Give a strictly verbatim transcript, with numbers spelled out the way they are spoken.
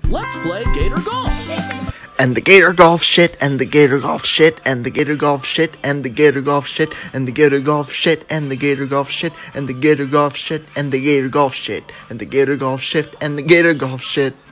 Let's play Gator Golf. And the Gator Golf shit, and the Gator Golf shit, and the Gator Golf shit, and the Gator Golf shit, and the Gator Golf shit, and the Gator Golf shit, and the Gator Golf shit, and the Gator Golf shit, and the Gator Golf shit, and the Gator Golf shit.